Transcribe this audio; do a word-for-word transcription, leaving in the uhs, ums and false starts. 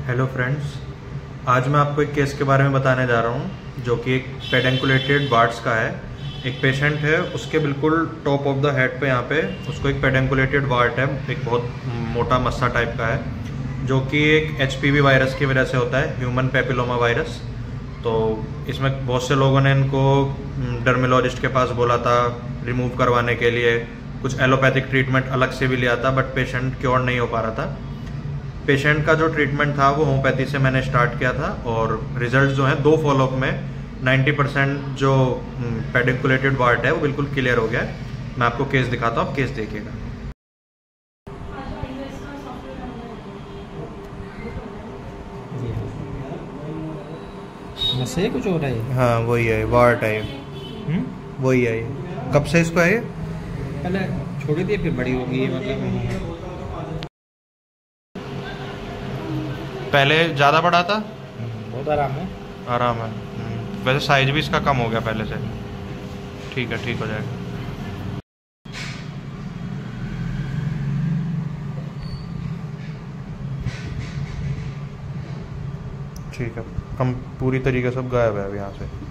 Hello friends, आज मैं आपको एक केस के बारे में बताने जा रहा हूँ जो कि एक पेडेंकुलेटेड बार्ड्स का है। एक पेशेंट है, उसके बिल्कुल टॉप ऑफ द हेड पे यहाँ पे उसको एक पेडेंकुलेटेड वार्ट है, एक बहुत मोटा मस्सा टाइप का है, जो कि एक एच पी वी वायरस की वजह से होता है, ह्यूमन पेपिलोमा वायरस। तो इसमें बहुत से लोगों ने इनको डर्मेलॉजिस्ट के पास बोला था रिमूव करवाने के लिए, कुछ एलोपैथिक ट्रीटमेंट अलग से भी लिया था, बट पेशेंट क्योर नहीं हो पा रहा था। पेशेंट का जो ट्रीटमेंट था वो होम्योपैथी से मैंने स्टार्ट किया था और रिजल्ट जो हैं दो फॉलोअप में नब्बे परसेंट जो पेडिकुलेटेड वार्ट है वो बिल्कुल क्लियर हो गया है। मैं आपको केस दिखाता हूँ, आप केस देखिएगा। नशे कुछ हो रहा है? हाँ वही है, वार्ट है, वही है। कब से इसको है? पहले छोड़ी थी फिर बड़ी होगी, मतलब पहले ज़्यादा बड़ा था, बहुत आराम है। आराम है। वैसे साइज भी इसका कम हो गया पहले से। ठीक है, ठीक हो जाएगा। ठीक है, कम पूरी तरीके से गायब है अब यहाँ से।